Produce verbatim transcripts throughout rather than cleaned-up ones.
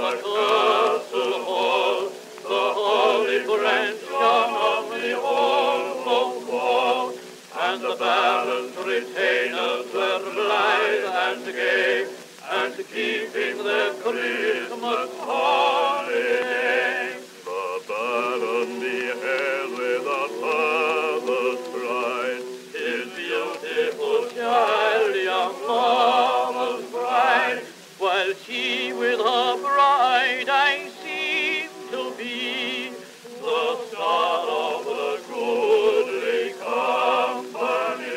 the castle hall, the holy branch shone on the old oak wall, and the barons retainers were blithe and gay, and keeping their Christmas holiday. The baron beheld with a father's pride his beautiful child, young Mama's bride, while she with her bride I seem to be the star of the goodly company.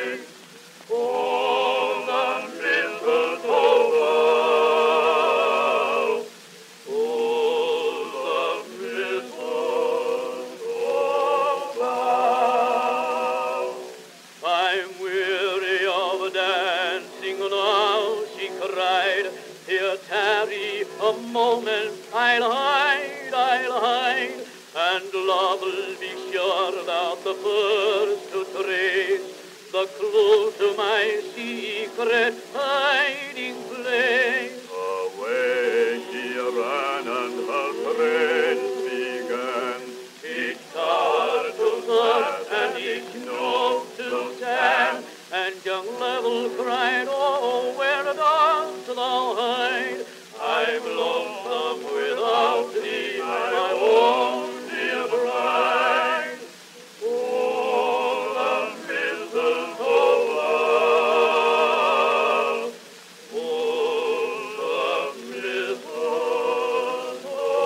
Oh, the mistletoe bough, oh, the mistletoe bough. I'm weary of dancing now, she cried. Here tarry a moment, I'll hide, I'll hide, and love will be sure that the first to trace the clue to my secret hiding place. Away she ran and her friends began, each tower to search and each note to stand, and young Level cried, oh, where dost thou hide? I'm lonesome without thee, my own dear bride. Oh, the mistletoe bough, oh, the mistletoe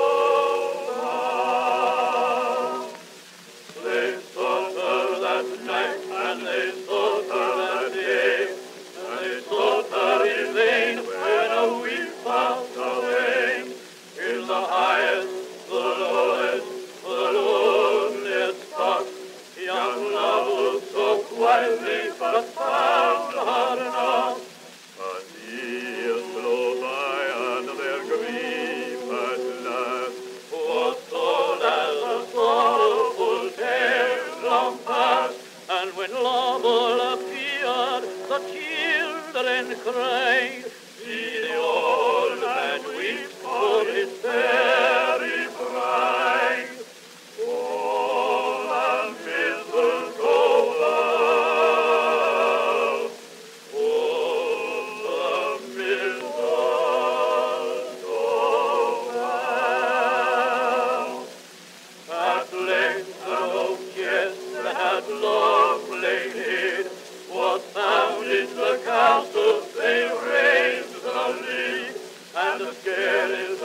bough. They sought her that night, and they sought her that day, and they sought her in vain when a week passed away. In the highest, the lowest, the loneliest spot, young love looked so quietly, but found her not. And years flew by, and their grief at last was told as a sorrowful tale long past. And when Lovel appeared, the children cried, see the old man weeps for his fairy bride. Oh, the mistletoe bough, oh, the mistletoe bough. At length an oak chest that long lay hid was found in the castle. They raised the lid, and the scale is